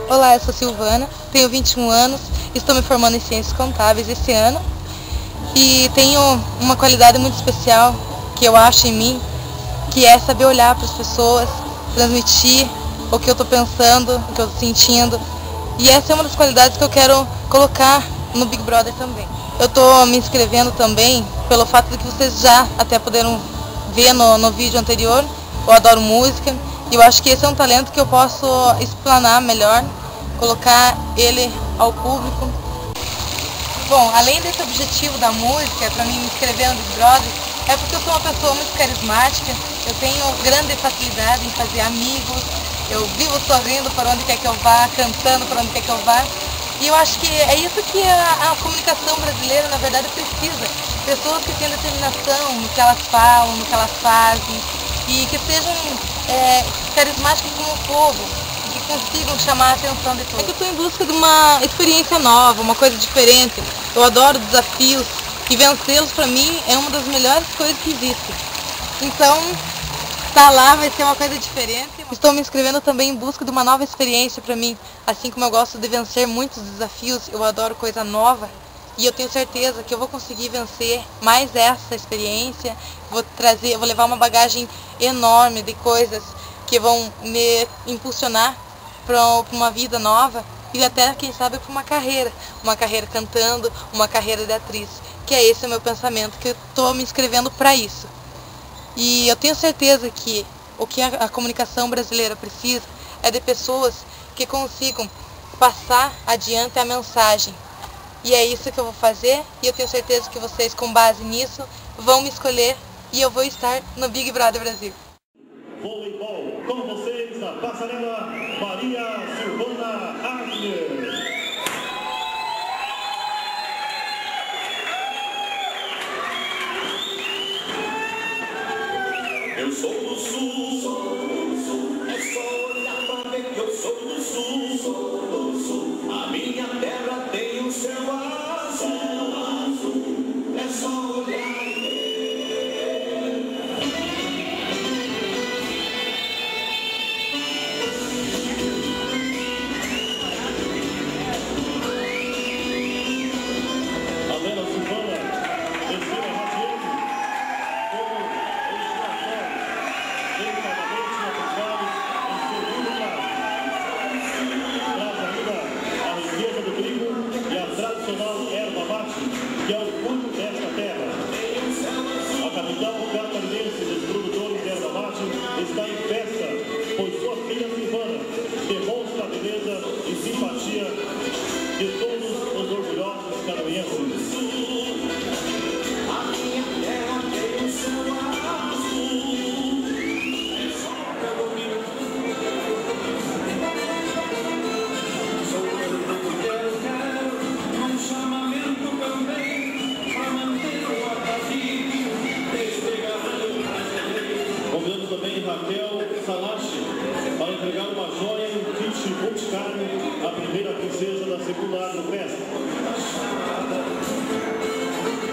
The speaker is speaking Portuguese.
Olá, eu sou Silvana, tenho 21 anos, estou me formando em Ciências Contábeis esse ano e tenho uma qualidade muito especial que eu acho em mim, que é saber olhar para as pessoas, transmitir o que eu estou pensando, o que eu estou sentindo, e essa é uma das qualidades que eu quero colocar no Big Brother também. Eu estou me inscrevendo também pelo fato de que vocês já até puderam ver no vídeo anterior, eu adoro música e eu acho que esse é um talento que eu posso explanar melhor, colocar ele ao público. Bom, além desse objetivo da música, para mim me inscrever no Big Brother, é porque eu sou uma pessoa muito carismática, eu tenho grande facilidade em fazer amigos, eu vivo sorrindo para onde quer que eu vá, cantando para onde quer que eu vá. E eu acho que é isso que a comunicação brasileira, na verdade, precisa. Pessoas que tenham determinação no que elas falam, no que elas fazem, e que sejam carismáticas como o povo, e que consigam chamar a atenção de todos. É que eu estou em busca de uma experiência nova, uma coisa diferente. Eu adoro desafios, e vencê-los para mim é uma das melhores coisas que existem. Então, estar lá vai ser uma coisa diferente. Estou me inscrevendo também em busca de uma nova experiência para mim. Assim como eu gosto de vencer muitos desafios, eu adoro coisa nova. E eu tenho certeza que eu vou conseguir vencer mais essa experiência. Vou levar uma bagagem enorme de coisas que vão me impulsionar para uma vida nova. E até, quem sabe, para uma carreira cantando, uma carreira de atriz. Que é esse o meu pensamento, que eu estou me inscrevendo para isso. E eu tenho certeza que o que a comunicação brasileira precisa é de pessoas que consigam passar adiante a mensagem. E é isso que eu vou fazer, e eu tenho certeza que vocês, com base nisso, vão me escolher e eu vou estar no Big Brother Brasil. Voleibol, com vocês, na passarela, Maria Silvana Agner. Eu sou do sul, é só olhar pra ver que eu sou do sul, a minha terra tem o céu azul, é só olhar e ver. A Vera Silvana, terceira radiante, como erva mate, que é o orgulho desta terra. A capital catarinense dos produtores de erva mate está em festa, pois sua filha Silvana demonstra a beleza e simpatia de todos os orgulhosos catarinenses. A minha terra tem o céu azul, é só caminho. Convidamos também Raquel Salache para entregar uma joia e um kit multicarne à primeira princesa da segunda Agrofesta.